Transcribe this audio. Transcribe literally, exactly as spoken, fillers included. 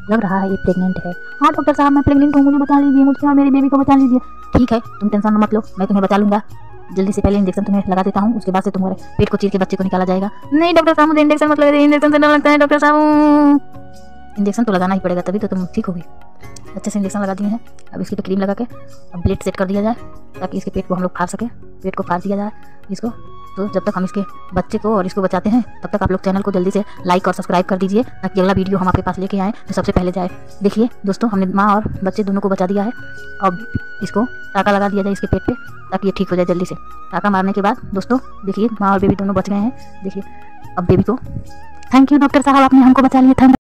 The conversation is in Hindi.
लग रहा है ये प्रेग्नेंट है। हाँ डॉक्टर साहब मैं प्रेग्नेंट हूँ, मुझे बचा लीजिए, मुझे और मेरी बेबी को बचा लीजिए। ठीक है तुम टेंशन मत लो, मैं तुम्हें बचा लूंगा। जल्दी से पहले इंजेक्शन तुम्हें लगा देता हूँ, उसके बाद से तुम्हारे पेट को चीर के बच्चे को निकाला जाएगा। नहीं डॉक्टर साहब मुझे इंजेक्शन मत लगा, इंजेक्शन से डर लगता है डॉक्टर साहब। इंजेक्शन तो लगाना ही पड़ेगा तभी तो तुम ठीक होगी। अच्छे से इंजेक्शन लगा दिए हैं, अब इसकी पे क्रीम लगा के अब ब्लेड सेट कर दिया जाए ताकि इसके पेट को हम लोग फाड़ सकें। पेट को फाड़ दिया जाए इसको। तो जब तक हम इसके बच्चे को और इसको बचाते हैं तब तक आप लोग चैनल को जल्दी से लाइक और सब्सक्राइब कर दीजिए ताकि अगला वीडियो हम आपके पास लेके आएँ तो सबसे पहले जाए। देखिए दोस्तों हमने माँ और बच्चे दोनों को बचा दिया है। अब इसको टाका लगा दिया जाए इसके पेट पे ताकि ये ठीक हो जाए जल्दी से। टाका मारने के बाद दोस्तों देखिए माँ और बेबी दोनों बच गए हैं। देखिए अब बेबी को, थैंक यू डॉक्टर साहब आपने हमको बचा लिया। थैंक